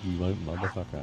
Motherfucker.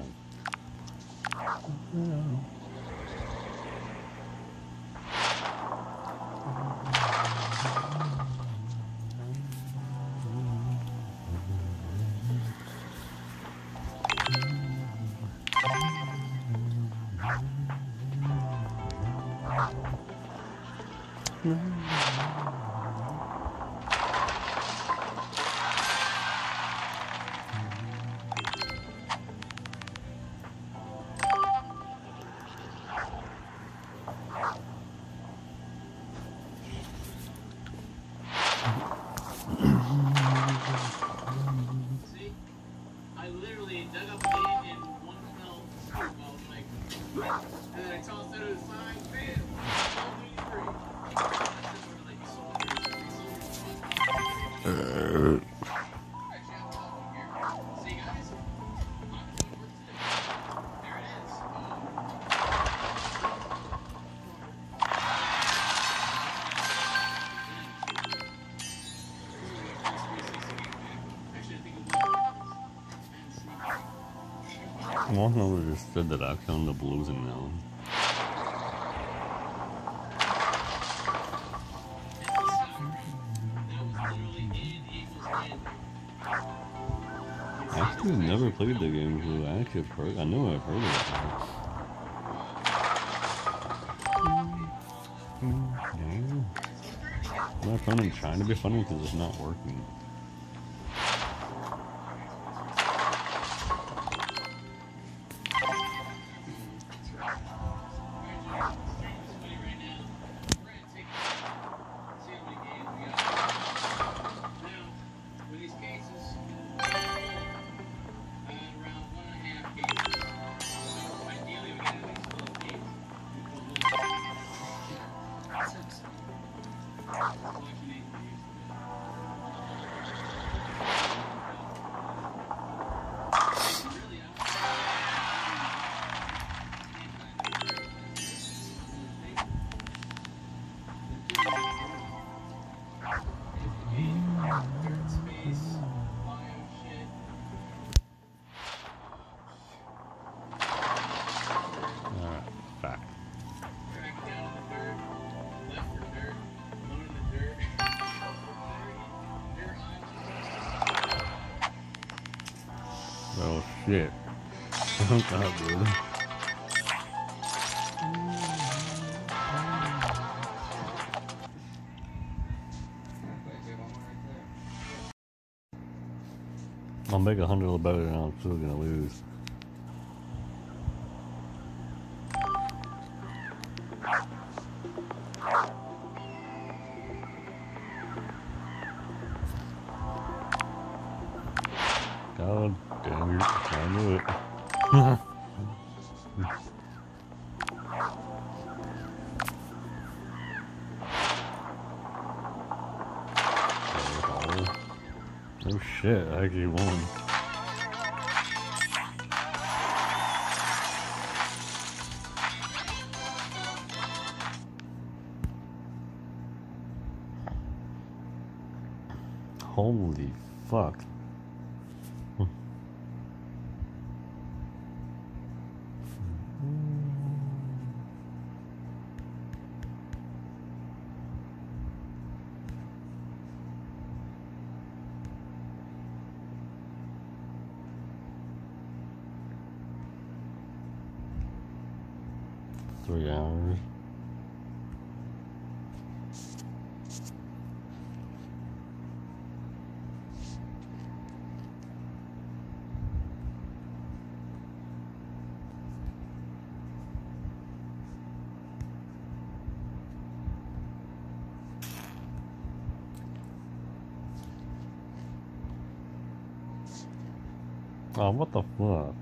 One of them just said that I found the blues in now. I actually never played the game, so I actually have heard. I know I've heard of it. I'm not fun and trying to be funny because it's not working. Oh shit. Oh god, dude. I'll make $100 better and I'm still gonna lose. God damn it, I knew it. Oh shit, I actually won. Holy fuck. Three hours. Oh, what the fuck?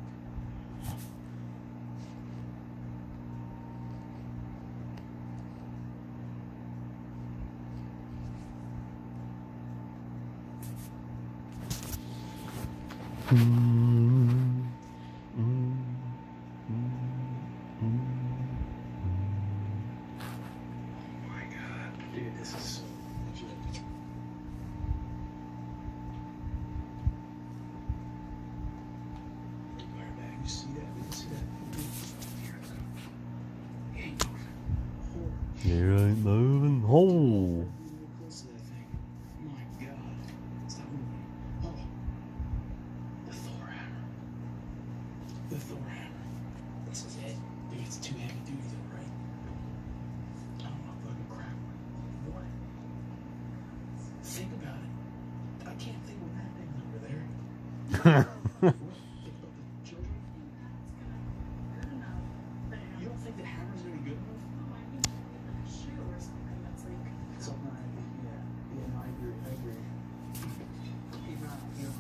You ain't moving. Oh. Close to that thing. My God. Stop moving. Oh. The Thor hammer. The Thor hammer. This is it. Dude, it's too heavy duty though, right? I don't want to fucking crack one. What? Think about it. I can't think when that thing's over there. What? Think about the children? Good enough. You don't think the hammer's gonna be good enough? No, I mean, like a shoe or something that's like. Something like that. Yeah. Yeah, no, I agree. I agree. He's not.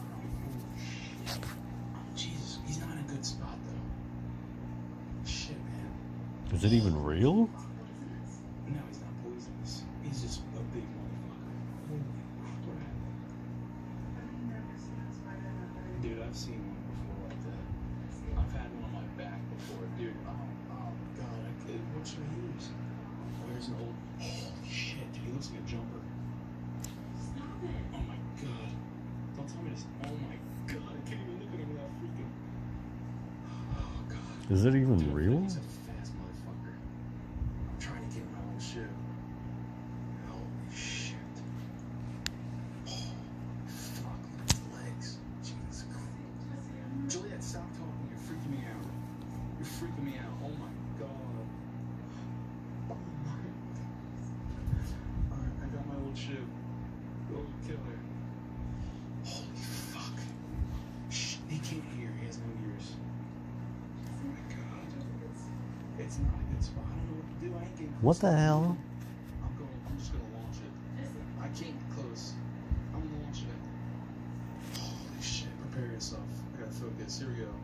Oh, Jesus. He's not in a good spot, though. Shit, man. Is it even real? No, he's not poisonous. He's just a big motherfucker. Holy crap. I've never seen a spider that big. Dude, I've seen one before like that. I've had one on my back before. Dude, oh God. What should I use? Where's an old... Holy shit, dude. He looks like a jumper. Stop it. Oh my God. Don't tell me this. Oh my God. I can't even look at him without freaking... Oh God. Is it even Dude, real? he's a fast motherfucker. I'm trying to get my old shoe. Holy shit. Oh, fuck. Look at his legs. Jesus Christ. Juliet, stop talking. You're freaking me out. You're freaking me out. Oh my God. Oh my. Alright, I got my old shoe. Go kill her. Holy fuck. Shh, he can't hear. He has no ears. Oh my God. It's not a good spot. I don't know what to do. I ain't getting close. What the hell? I'm just gonna launch it. I can't get close. I'm gonna launch it. Holy shit. Prepare yourself. I gotta focus. Here we go.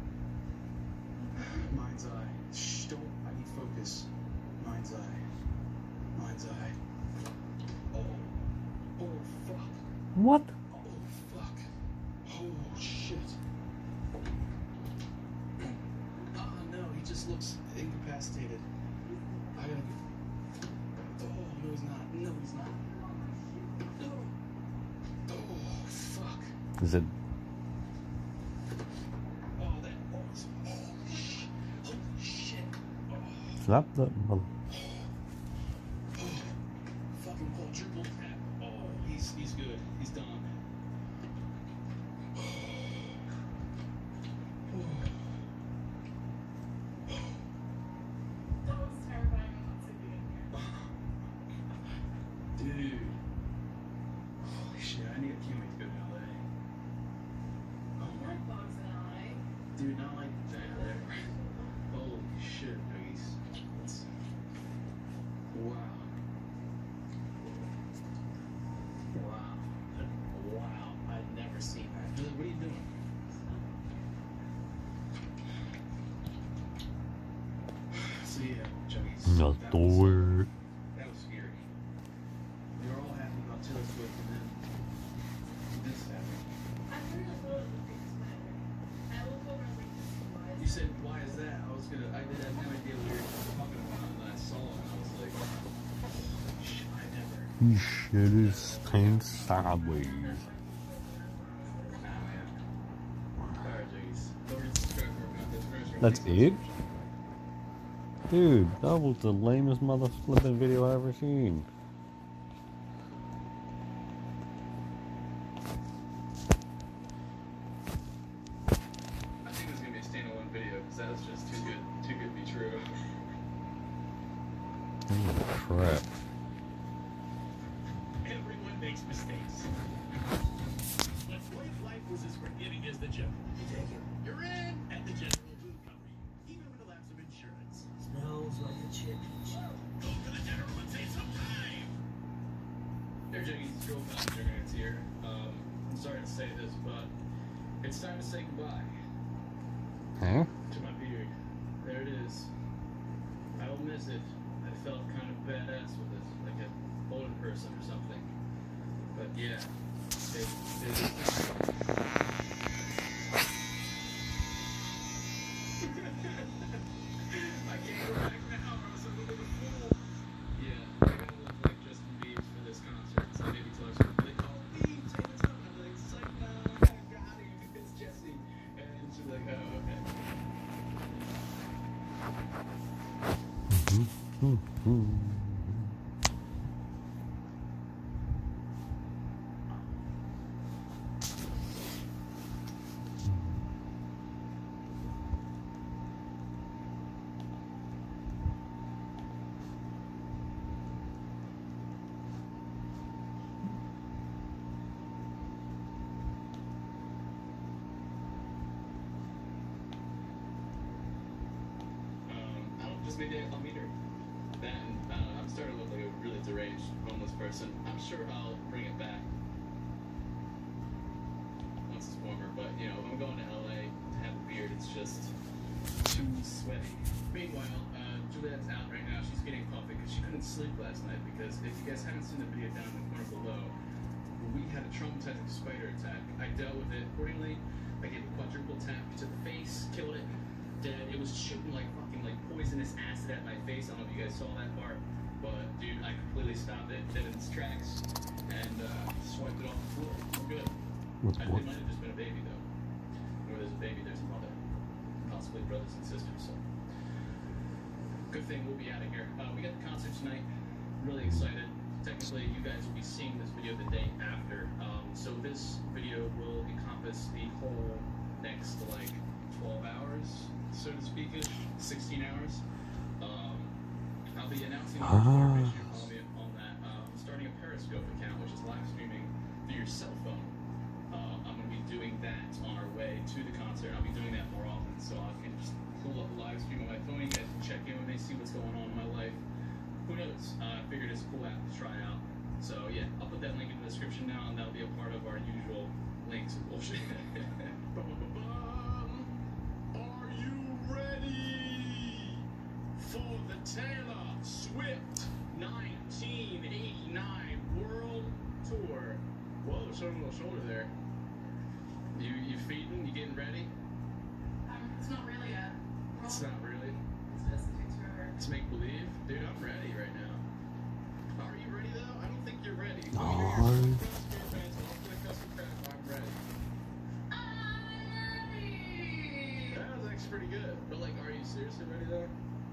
Mind's eye. Shh, don't. I need focus. Mind's eye. Mind's eye. Oh fuck. What? Oh fuck. Oh shit. Oh no, he just looks incapacitated. I gotta get... Oh, no he's not. No he's not. No. Oh fuck. Is it? Oh, that was... Holy shit. Holy shit. Oh. Slap the. Well, Fucking quadruple tap. Oh, he's good. He's done. That was terrifying. I'm not sleeping in here. Dude. Holy shit, I can't wait to go to LA. Oh my... Like bugs in LA. Dude, not like that. Holy shit, Peggy's. Wow. Wow. Wow. I'd never seen that. Dude, what are you doing? So yeah, Juggies. not that was- Thor. That was scary. We were all happy about Taylor Swift, and then this happened. I heard a little bit of big spider. I look over and like, this is why. You said, why is that? I did have no idea what you were talking about, and then I saw it, and I was like, shit, I never. He shit his pants sideways. Nah, man. Alright, Juggies. Don't forget to subscribe for more content. That's it? Dude, that was the lamest mother flipping video I've ever seen. I think this is gonna be a standalone video because that was just too good to be true. Oh, crap. Everyone makes mistakes. But what if life was as forgiving as the General? You take it. You're in at the General will cover you, even with a lapse of insurance. Smells like a championship. Go to the General and save some time. There, Juggies, Joe Pasternak here. I'm sorry to say this, but it's time to say goodbye Huh? to my beard. There it is. I will miss it. I felt kind of badass with it, like an older person or something. But yeah, it is. I can't go back now, or else I'm gonna look a fool. Yeah, I'm gonna look like Justin Biebs for this concert. So maybe tell us what they call Biebs. Hey, let's go. And I'm like, psych, no, I gotta get out of here. It's Jesse. And she's like, oh, okay. Mm-hmm. course, maybe I'll meet her. Then I'm starting to look like a really deranged homeless person. I'm sure I'll bring it back once it's warmer. But you know, if I'm going to LA to have a beard, it's just too sweaty. Meanwhile, Juliet's out right now. She's getting coffee because she couldn't sleep last night. Because if you guys haven't seen the video down in the corner below, we had a traumatizing spider attack. I dealt with it accordingly. I gave a quadruple tap to the face, killed it, dead. It was shooting like fucking like poisonous acid at my face. I don't know if you guys saw that part, but dude, I completely stopped it dead in its tracks and swiped it off the floor. We're good. It might have just been a baby though. Where there's a baby, there's a mother, possibly brothers and sisters. So good thing we'll be out of here. We got the concert tonight. Really excited. Technically, you guys will be seeing this video the day after. So this video will encompass the whole next like 12 hours, so to speak, 16 hours. I'll be announcing the information on that. I'm starting a Periscope account, which is live streaming through your cell phone. I'm going to be doing that on our way to the concert. I'll be doing that more often, so I can just pull up a live stream on my phone. You guys can check in when they see what's going on in my life. Who knows? I figured it's a cool app to try out. So yeah, I'll put that link in the description now, and that'll be a part of our usual links and bullshit. Are you ready for the Taylor Swift 1989 World Tour? Whoa, showing a little shoulder there. You feeding? You getting ready? It's not really yet. It's not really. It takes forever. It's make believe, dude. I'm ready right now. Are you ready though? I don't think you're ready. No. I'm ready. That was actually pretty good. But like, are you seriously ready though?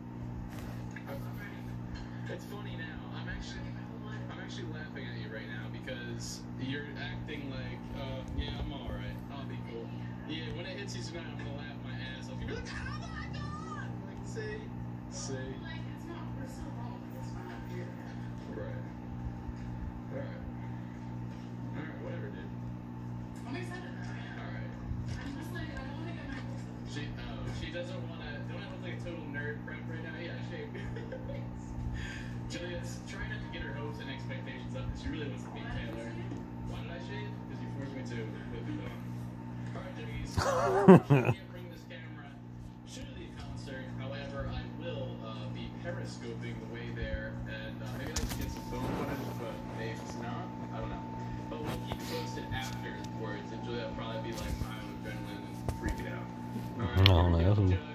It's funny now. I'm actually laughing at you right now because you're acting like, yeah, I'm all right. I'll be cool. Yeah, when it hits you tonight, I'm gonna laugh my ass off. You're like, oh my god! Like, see. Like, it's not, we're so long. It's not here. Right. Alright. Alright, whatever, dude. I'm excited though. Alright. I'm just like, I don't want to get my hopes up. She doesn't want to. Don't I look like a total nerd prep right now? Yeah, she. Juliet's trying not to get her hopes and expectations up because she really wants to meet Taylor. Why did I shave? Because you forced me to. Alright, Jimmies. I can't bring this camera to the concert. However, I will be periscoping the way there, and maybe I can get some phone footage, but maybe it's not. I don't know. But we'll keep it posted afterwards, and Juliet will probably be like high on adrenaline and freaking out. Alright, Oh, here we go, no. Judd.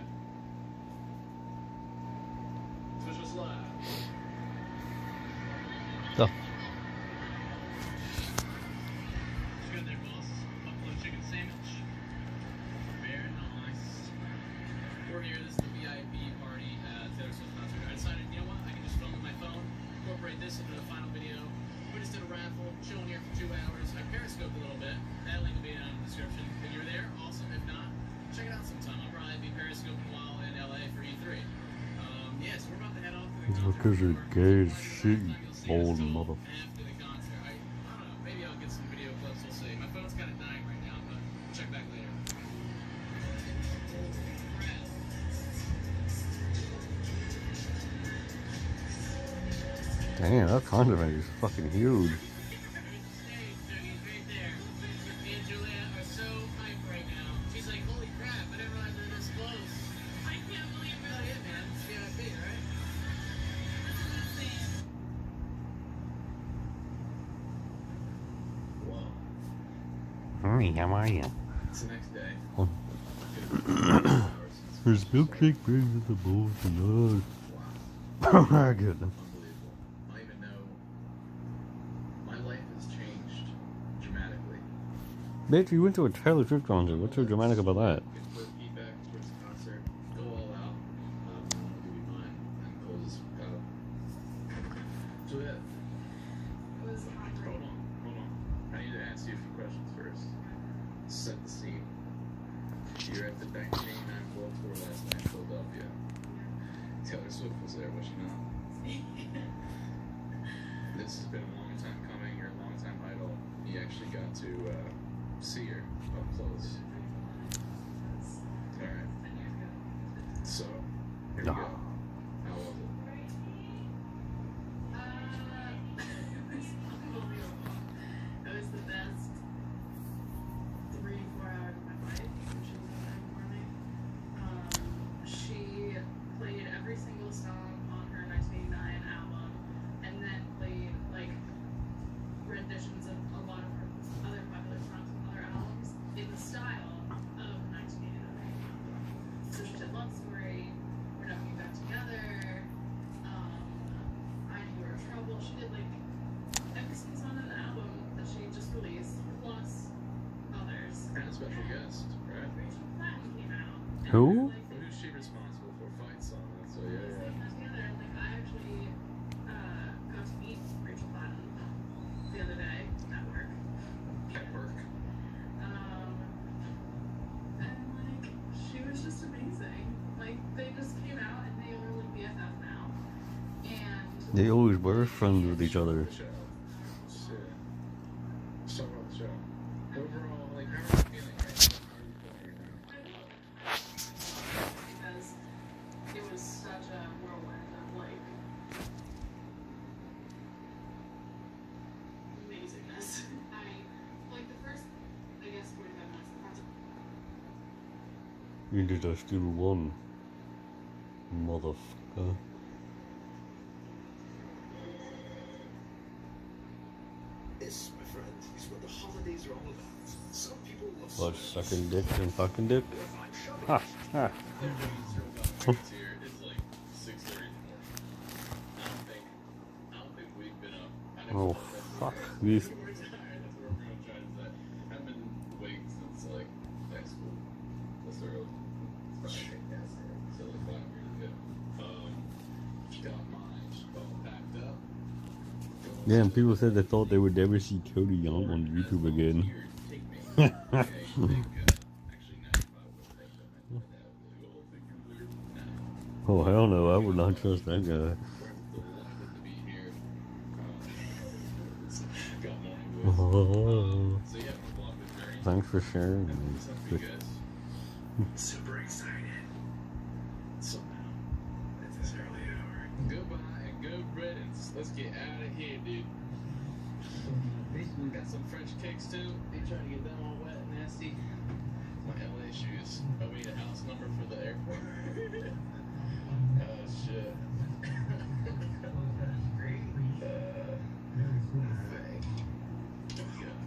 Twitch was live. Oh. Good there, boss. Buffalo chicken sandwich. Very nice. We're here. This is the VIP party at Taylor Swift concert. I decided, you know what? I can just film with my phone, incorporate this into the final video. We just did a raffle, chilling here for 2 hours. I periscoped a little bit. That link will be down in the description. If you're there, awesome. If not, check it out sometime. I'll probably be periscoping while in LA for E3. Yes, we're about to head off to the It's concert. because you're gay as shit, you old mother. After the concert, I don't know. Maybe I'll get some video clips. We'll see. My phone's kind of dying right now, but we'll check back later. Damn, that condiment is fucking huge. Hi, how are you? It's the next day. Oh. There's milkshake brings the bowl tonight. Oh my goodness. Unbelievable. I don't even know. My life has changed dramatically. Bitch, you went to a Taylor Swift concert. What's so dramatic about that? Get first feedback towards the concert. Go all out. I'll give you mine and close this out. Juliet, It was hot. hold on. I need to ask you a few questions first. Set the scene. You're at the 1989 World Tour last night in Philadelphia. Taylor Swift was there, was she not? This has been a long time coming. You're a long time idol. You actually got to see her up close. Alright. So, here we go. West, right? Rachel Platten came out. And Who? I was like, Who's she responsible for? Fight Song. So they yeah. sang that together. And like, I actually got to meet Rachel Platten the other day at work. At work. And like, she was just amazing. Like, they just came out and they are like BFF now. And They always were friends with each other. The show. Shit. So about the show. Overall, like, how are you feeling right now? How are you feeling right now? because it was such a whirlwind of like amazingness. I like the first, I guess, 45 minutes. The first You did us do one. Motherfucker. This, my friend, is what the holidays are all about. Some people love What, sweets. sucking dick and fucking dick? They'll find shopping. Ha, ha. It's here. It's like 6:30 in the morning. I don't think we've been up. I Oh, fuck. These. We're tired. That's what we're gonna try to say. I've been awake since like high school. That's early. Friday. So like 5 years ago. Got mine all packed up. Yeah, and people said they thought they would never see Cody Young on YouTube again. Here, take me. Okay, I think, actually, now if I would have them, I would have the whole thing cleared now. Oh, hell no, I would not trust that guy. Delighted to be here. Got morning with. Oh, So yeah, we'll vlog with Jerry. thanks for sharing. What's up, you guys? Super excited. Somehow, at this early hour. Goodbye and good riddance. Let's get out of here, dude. Got some French kicks too. They trying to get them all wet and nasty. My LA shoes. Oh, we need a house number for the airport. Oh shit. Thank you.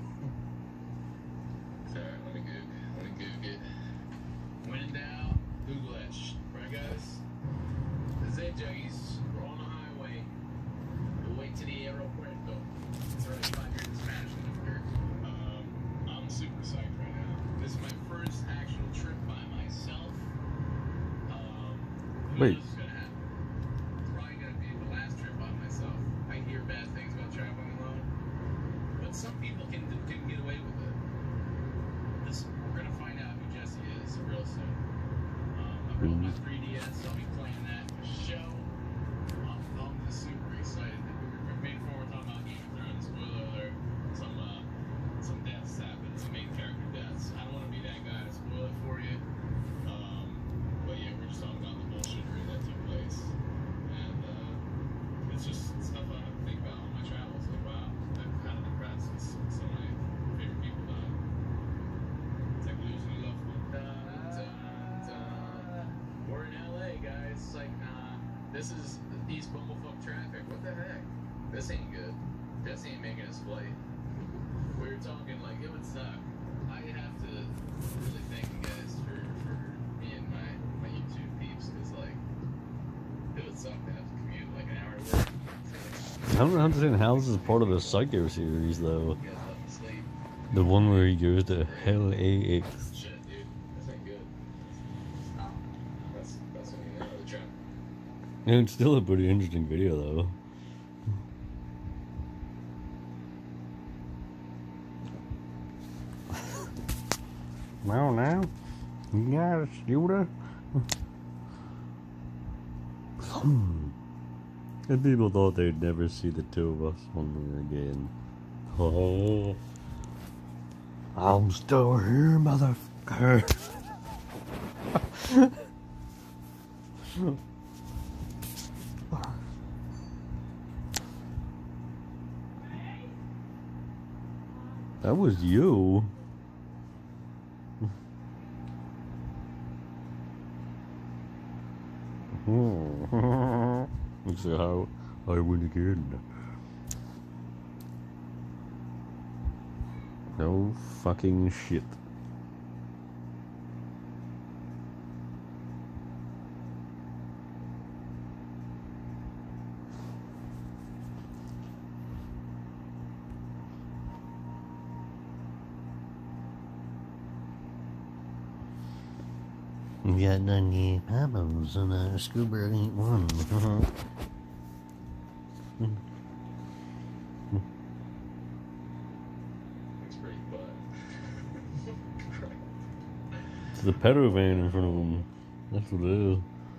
Alright, let me Goog it. When in doubt, Google that shit. Right, guys? This is it, Juggies. We're on the highway. We'll wait to the aeropuerto. It's already 5 years in Spanish in I'm super psyched right now. This is my first actual trip by myself. Who Wait. knows what's gonna happen? It's probably gonna be the last trip by myself. I hear bad things about traveling alone, but some people can get away with it. We're gonna find out who Jesse is real soon. I brought my 3DS. I'll be playing that for show. I'm just super excited. Before we're talking about Game of Thrones, spoiler alert, some deaths happen, some main character deaths. I don't want to be that guy to spoil it for you. But yeah, we're just talking about the bullshittery that took place. And it's just stuff I have to think about on my travels. Like, wow, I'm kind of depressed because some of my favorite people died. It's like losing a loved one. We're in LA, guys. It's like, this is East Bumblefuck traffic. What the heck? This ain't good. Jesse ain't making his flight. We were talking like it would suck. I have to really thank you guys for me and my YouTube peeps because like it would suck to have to commute like an hour to work. I don't understand how this is part of the Psycho series, though. You guys love to sleep. The one where he goes to LAX. Shit, dude. This ain't good. That's when you know the trap. And it's still a pretty interesting video, though. Now, you got a shooter? And people thought they'd never see the two of us on there again. Oh, I'm still here, motherfucker. That was you. Let's see how I win again. No fucking shit. We got 98 Pablos and a Scuba ain't one. Looks pretty butt. It's the pedo van in front of them. That's what it is.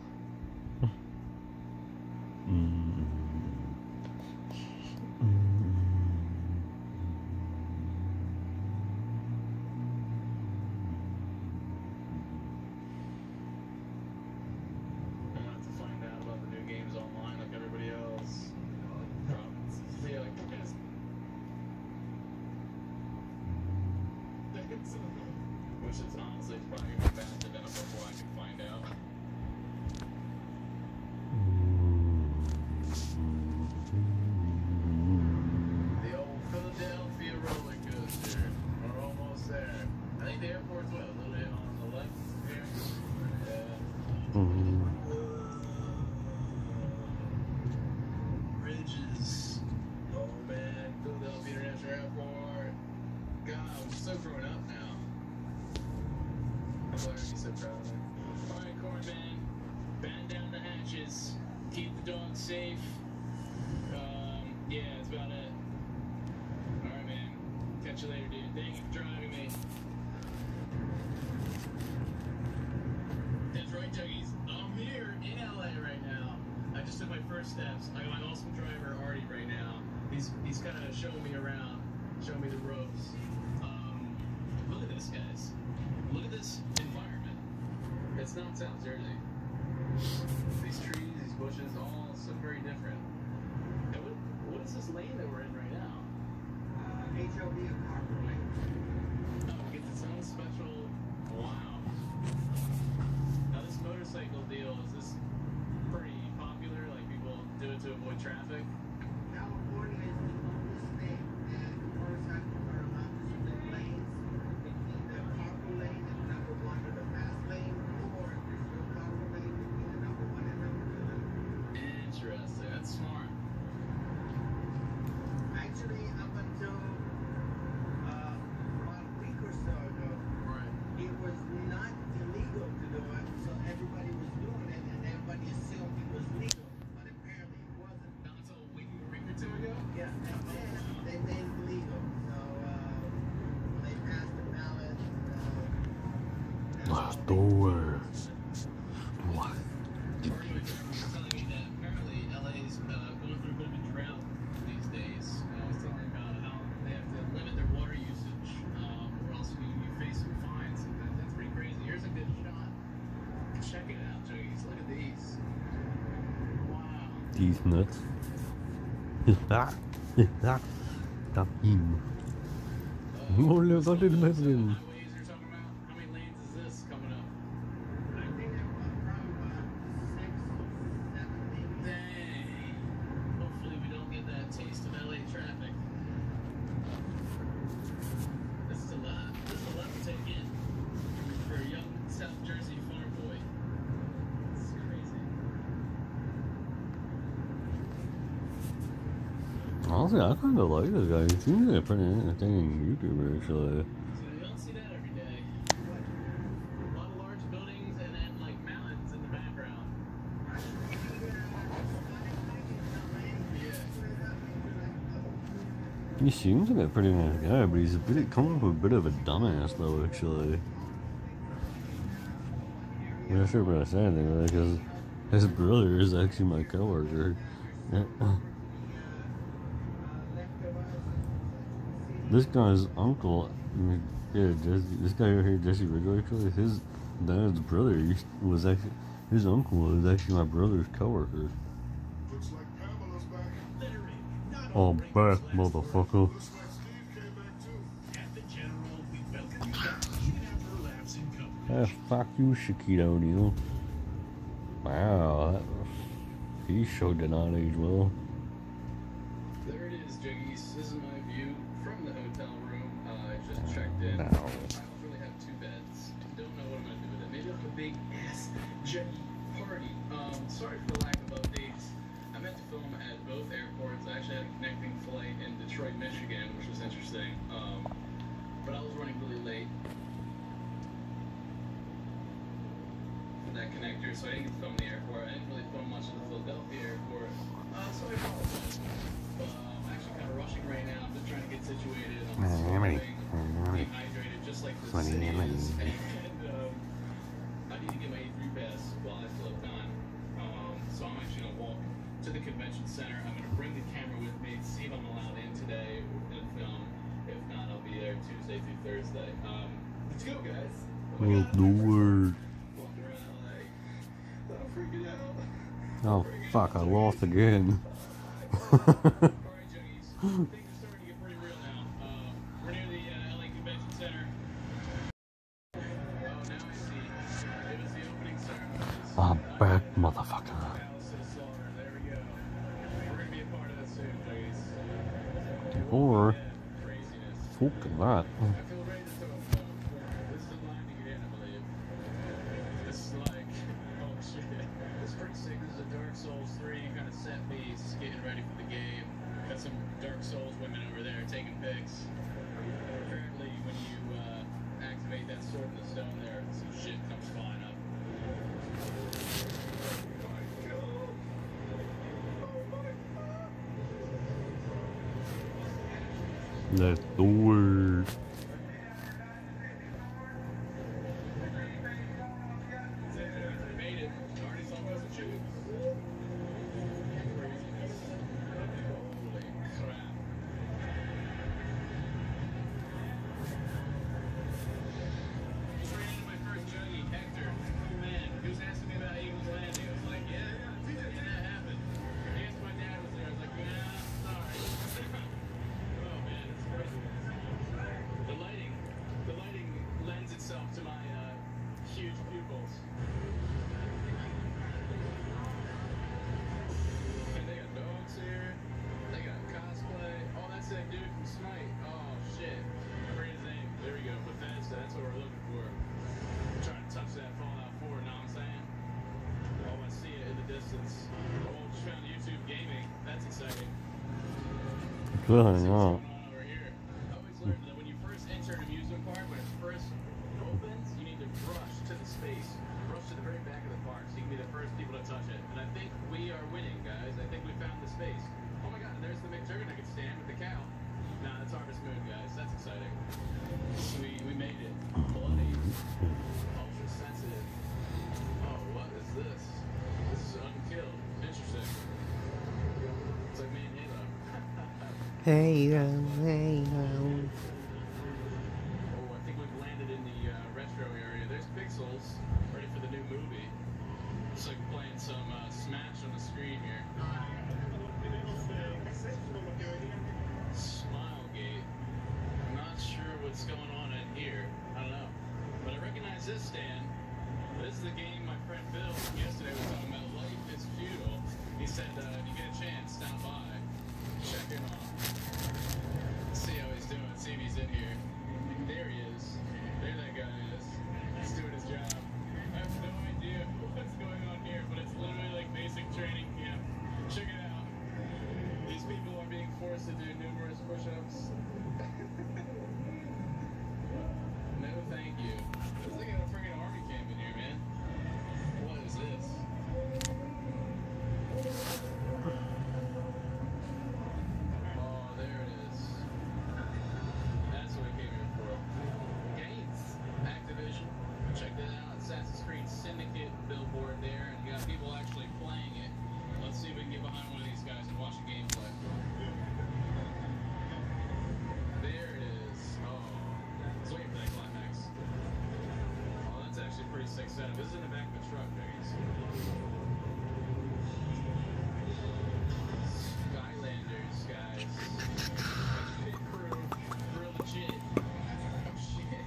I wanted to find out about the new games online like everybody else. Yeah, like guys. Which is honestly probably gonna be fast enough before I can find out. The old Philadelphia roller coaster. We're almost there. I think the airport's what, a little bit on the left here? Yeah. Bridges. Oh man, Philadelphia International Airport. God, I'm so grown up now. I'm glad to be so proud of me. Alright, Corn Man. Batten down the hatches. Keep the dog safe. Yeah, that's about it. Alright, man. Catch you later, dude. Thank you for driving me. That's right, Juggies. I'm here in LA right now. I just took my first steps. I got my awesome driver, Artie, right now. He's kind of showing me around, showing me the ropes. Look at this, guys. Look at this environment. It's not South Jersey. These trees, these bushes, all so very different. And what is this lane that we're in right now? HOV apartment lane. Oh, it gets its own special. Wow. Now this motorcycle deal, is this pretty popular? Like people do it to avoid traffic? California is the only state that motorcycles are allowed to split lanes between the carpool lane and number one or the fast lane, or there's no carpool lane between the number one and number two lane. Interesting. That's smart. Actually, up until about a week or so ago, Right. it was not illegal to do it, so everybody was doing it, and everybody assumed it was legal, but apparently it wasn't. Not until a week or two ago? Yeah, and then they made it legal. So when they passed the ballot, Last door. What? Artie, my driver, was telling me that apparently LA's going through a bit of a drought these days. I was telling him about how they have to limit their water usage, or else you face some fines. That's pretty crazy. Here's a good shot. Check it out, Juggies. Look at these. Wow. These nuts. Stop him. Oh, look at the message. Highways you're talking about? How many lanes is this coming up? I think there was probably about 6, 7, maybe. Dang. Hopefully we don't get that taste of LA traffic. This is a lot. This is a lot to take in for a young South Jersey farm boy. This is crazy. Honestly, I kind of like this guy. He seems like a pretty entertaining YouTuber, actually. So you don't see that every day. A lot of large buildings and then like mountains in the background. Yeah. He seems like a pretty nice guy, but he's coming up with a bit of a dumbass, though, actually. I'm not sure what I said there, because his brother is actually my coworker. This guy's uncle, this guy over here, Jesse Ridgway, actually, his dad's brother was actually, his uncle was actually my brother's coworker. Looks like Pamela's back. Oh, back, motherfucker. Looks like Steve came back too. At the General, we welcome you back even after a lapse in coverage. Ah, fuck you, Shaquille O'Neal. Wow, he sure did not age well. There it is, Juggies. This is my view from the hotel room. I just checked in. Wow. I don't really have 2 beds. Don't know what I'm gonna do with it. Maybe I'll have a big ass Juggy party. Sorry for the lack of updates. I meant to film at both airports. I actually had a connecting flight in Detroit, Michigan, which was interesting. But I was running really late. that connector, so I didn't get to film the airport. I didn't really film much of the Philadelphia airport, so I apologize. But I'm actually kind of rushing right now. I'm just trying to get situated. I'm dehydrated, just like the city is. And I need to get my A3 pass while I still have time. So I'm actually going to walk to the convention center. I'm going to bring the camera with me, see if I'm allowed in today and film. If not, I'll be there Tuesday through Thursday. Let's go, guys. Well, no word. Walking around LA. I'm freaking out. Oh, fuck, I lost again. Alright, Juggies. Things are starting to get pretty real now. We're near the LA Convention Center. Oh, now I see. It was the opening ceremonies. I'm back, motherfucker. Palace of the Slaughter. There we go. We're going to be a part of that soon, Juggies. Or, Craziness. fuck that. I feel ready to throw a phone. This is the line to get in, I believe. This is like, oh shit. It's pretty sick. This is a Dark Souls 3 kind of set piece, getting ready for the game. Got some Dark Souls women over there taking pics. Apparently, when you activate that sword in the stone there, some shit comes flying up. That's the word. We made it. Already saw most of the shooting. Craziness. Holy crap. Just ran into my first Juggy, Hector. Man, he was asking me about Eagles Landing. I was like, yeah, that happened. He asked my dad was there. I was like, nah, sorry. Oh man, it's crazy. The lighting lends itself to my huge pupils. And they got dogs here. They got cosplay. Oh, that's that dude from Smite. Oh shit. I forget his name. There we go. Bethesda. That's what we're looking for. I'm trying to touch that Fallout 4. Know what I'm saying? Oh, I see it in the distance. Oh, just found YouTube Gaming. That's exciting. Good, What's yeah. going on over here? I always learned that when you first enter an amusement park, when it first opens, you need to rush to the space, rush to the very back of the park, so you can be the first people to touch it. And I think we are winning, guys. I think we found the space. Oh my god, and there's the McJuggerNugget stand with the cow. Nah, that's Harvest Moon, guys. That's exciting. We made it. Bloody. Ultra sensitive. Oh, what is this? This is unkilled. Interesting. It's like me and Halo. Hey, hey, Oh, I think we've landed in the retro area. There's Pixels, ready for the new movie. It's like playing some Smash on the screen here. Smilegate. I'm not sure what's going on in here. I don't know. But I recognize this stand. This is the game my friend Bill yesterday was talking about. Life is futile. He said, if you get a chance, stop by. Check in on him. See how he's doing. See if he's in here. There he is. There that guy is. He's doing his job. I have no idea what's going on here, but it's literally like basic training camp. Check it out. These people are being forced to do numerous push-ups. No, thank you. It's like a freaking army camp in here, man. What is this? Oh, there it is. That's what I came here for. Games. Activision. Check that out. Assassin's Creed Syndicate billboard there, and you got people actually playing it. Let's see if we can get behind one of these guys and watch a gameplay. There it is. Oh, I was waiting for that climax. Oh, that's actually a pretty sick setup. This is in the back of the truck, guys. Skylanders, guys. Pit crew. Real legit. Oh, shit.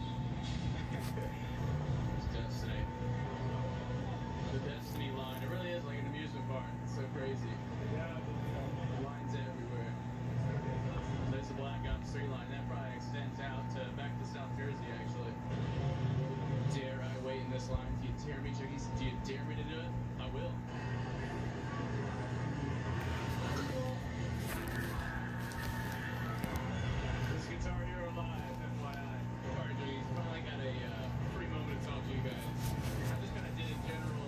It's Destiny. The Destiny line. It really is like an amusement park. It's so crazy. Lines everywhere. There's the Black Ops 3 line. That probably extends out to back to South Jersey, actually. Dare I wait in this line? Do you dare me, Juggies? Do you dare me to do it? I will. This Guitar Hero Live, FYI. Alright, Juggies. Finally got a free moment to talk to you guys. I just kind of did a general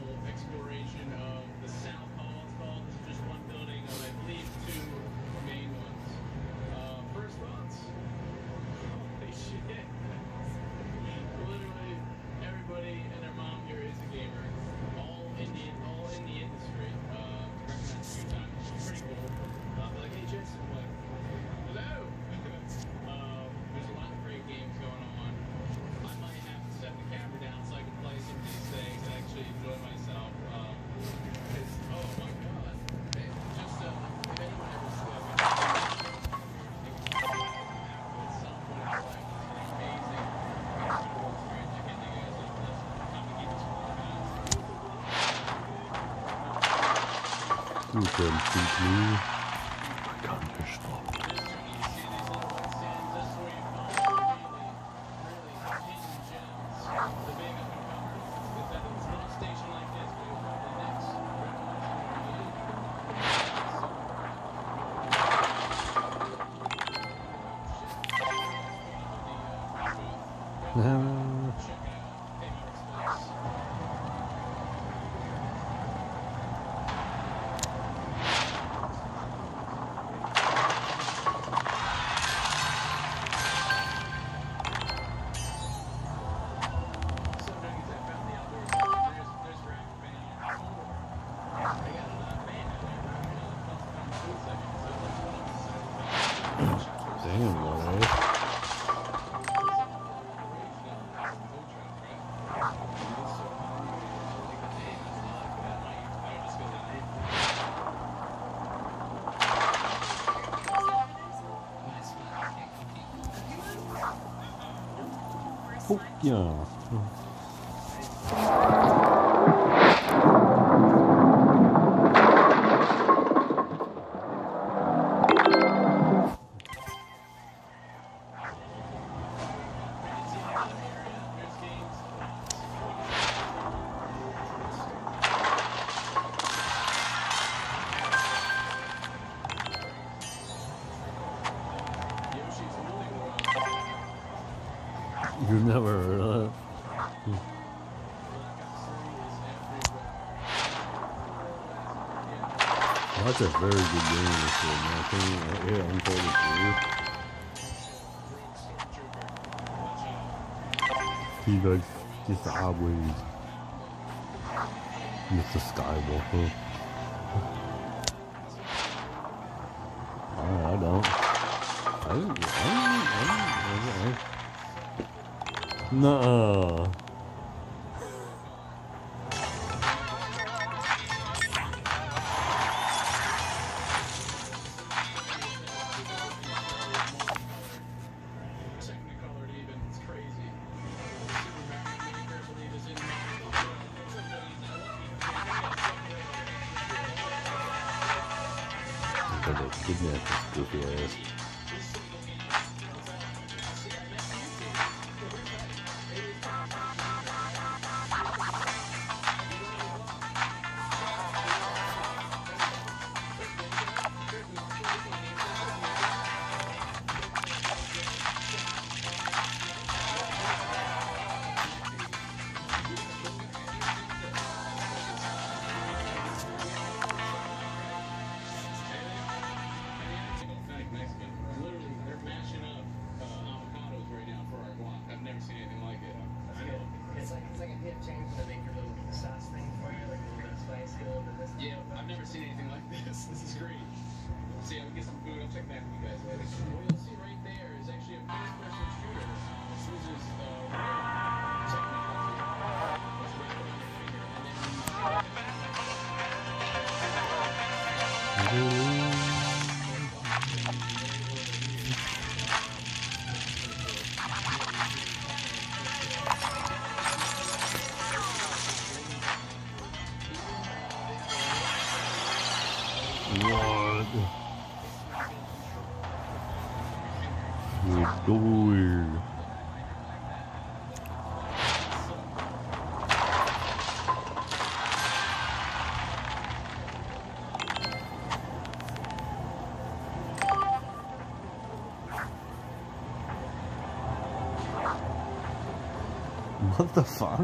You can shoot me. I got a pistol. Damn, boy. Oh, yeah. You never heard of that? That's a very good game, in my opinion. Yeah, Unfolded 3. He like just the highways. Mr. Skywalker. I don't. Nuh-uh. Kidnap this goofy ass. Yeah, I've never seen anything like this. This is great. See, I'll get some food. I'll check back with you guys later. What you'll see right there is actually a first-person shooter. This uses technology. It's right on your finger, What? You're weird. What the fuck?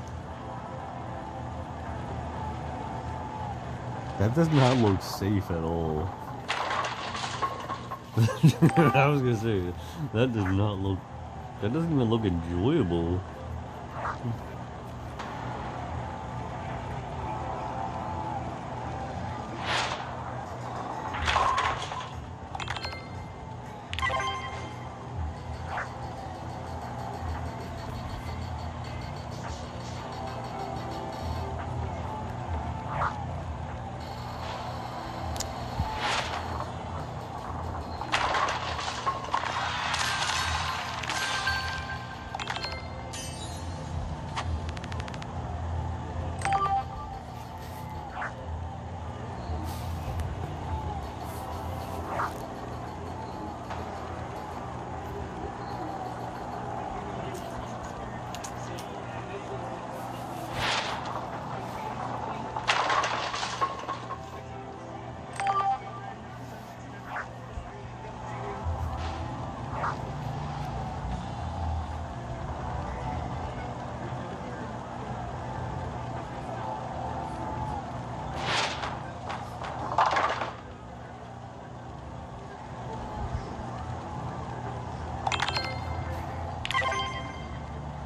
That does not look safe at all. I was gonna say, that does not look, that doesn't even look enjoyable.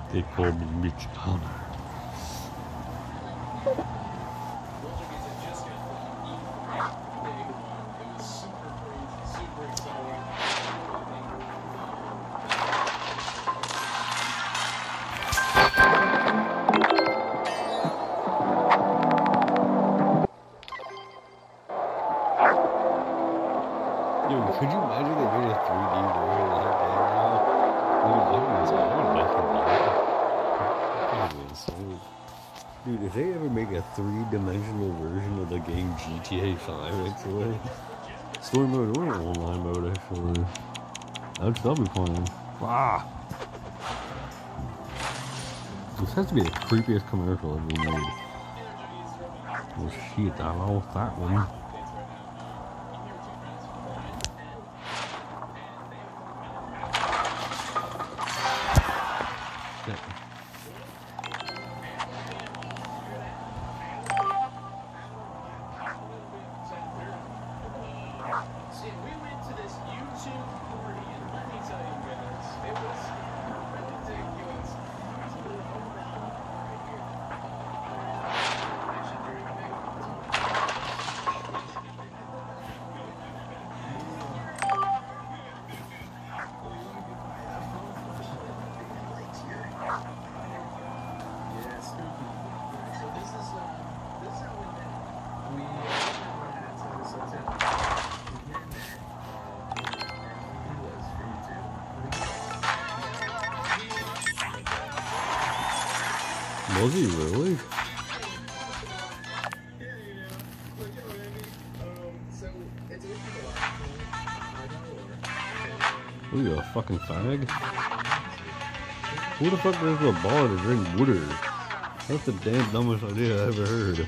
They called me Mitch Connor. Walter Gates had just got done eating great day one. It was super crazy, super exciting. Dude, could you imagine they made a 3D version of that game now? Dude, I would definitely buy it. Dude, if they ever make a 3-dimensional version of the game GTA 5, actually, story mode or online mode, actually, I'll be playing. Ah! This has to be the creepiest commercial ever made. Oh shit, I lost that one. See, we went to this YouTube party, and let me tell you guys, it was ridiculous. There's a little overlap right here. Actually, very big. Yeah, spooky. So this is how we met. We met at this hotel. Was he really? What are you, a fucking fag? Who the fuck goes to a bar to drink water? That's the damn dumbest idea I ever heard.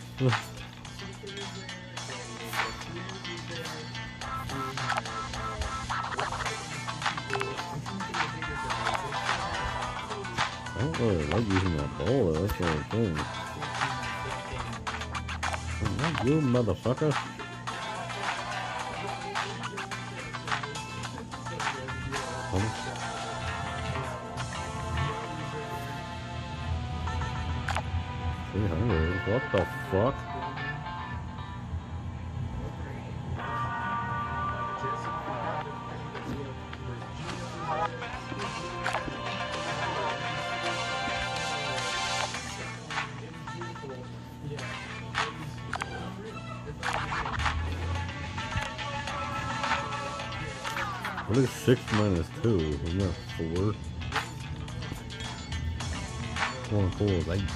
I don't really like using that ball though, that's the only thing. Not you, motherfucker. Huh? 300? What the fuck? What is 6 minus 2? Isn't that 4? 4 and 4 is 8.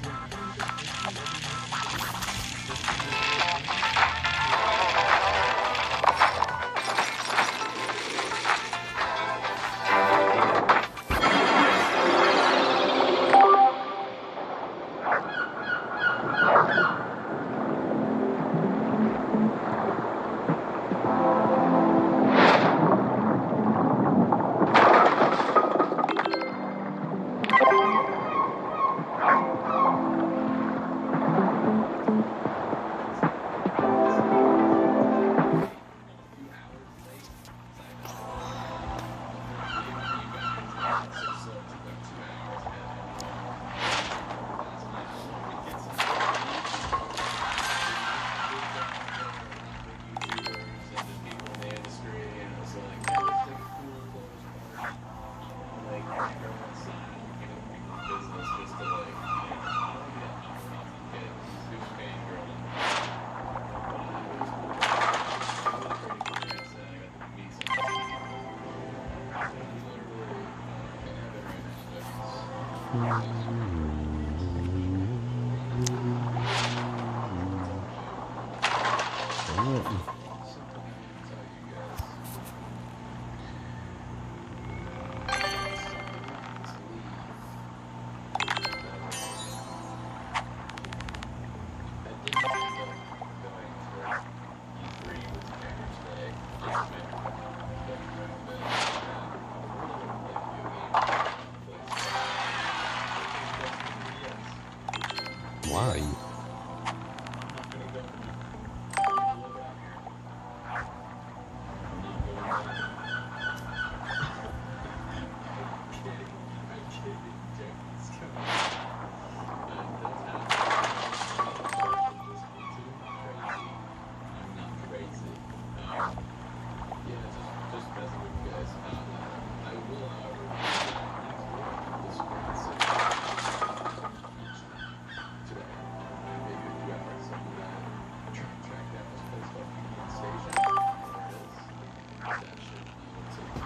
Why?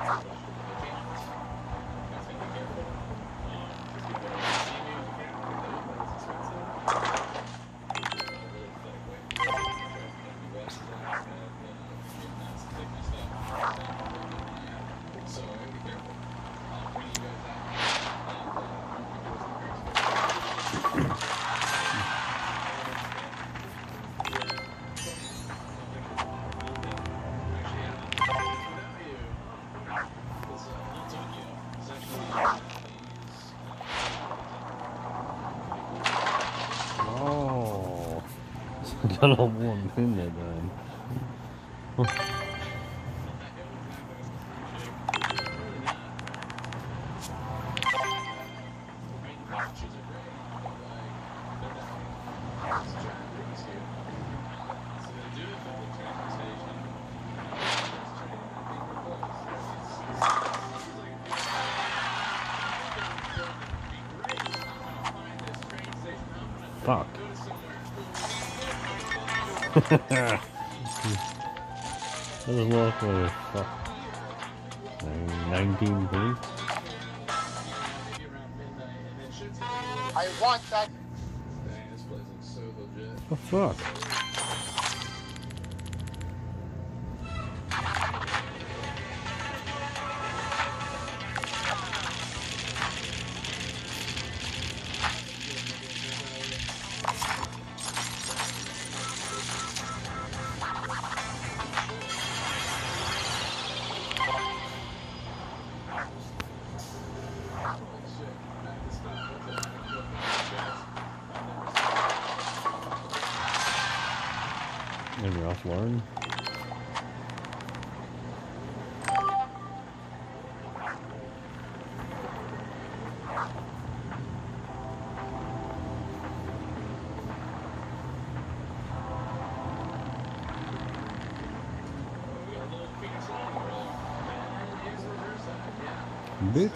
Oh, got a one pin that time. Fuck. That was lost with a fuck. 19 points. I want that. Dang, this place looks so legit. The fuck? And you're offline. Bitch.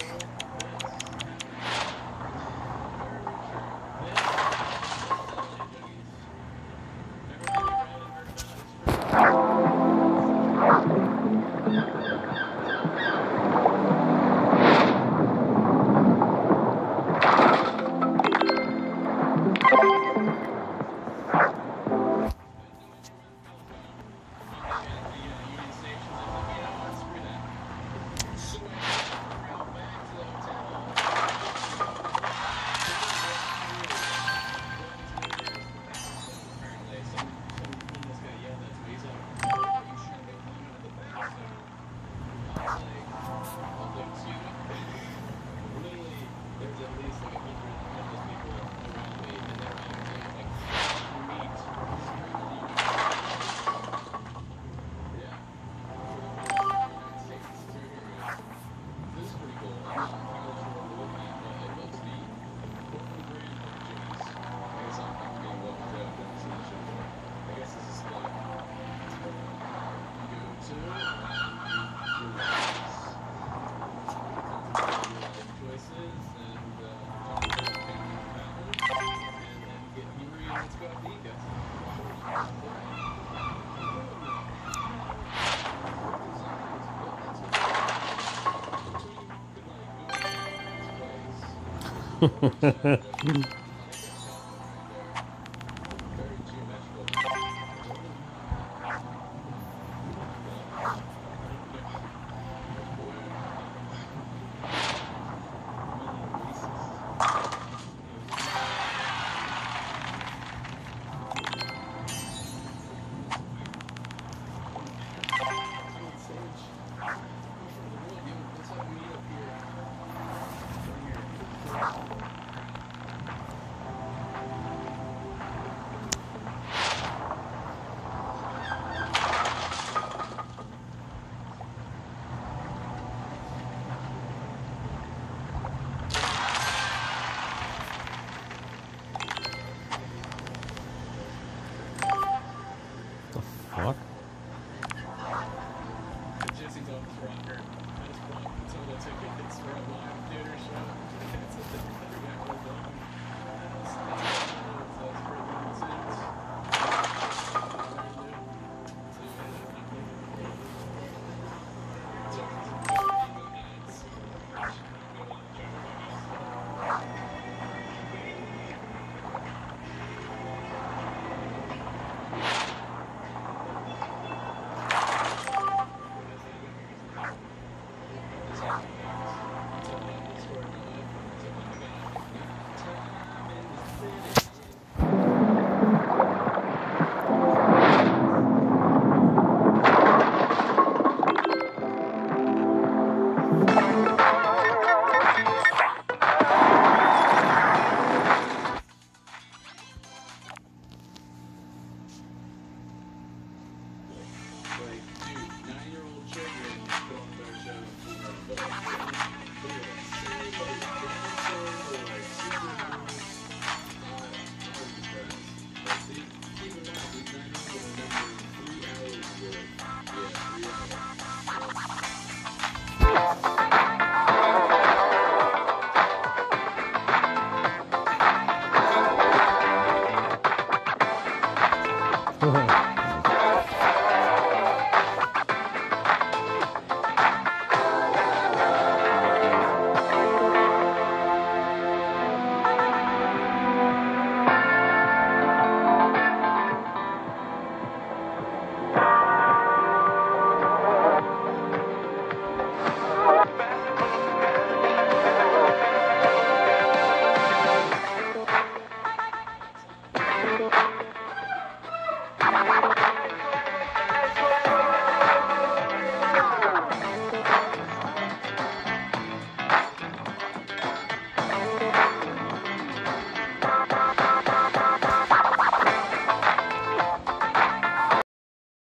Fuck. Jesse's on his rocker. I just bought some of the tickets for a live theater show. It's a different guy.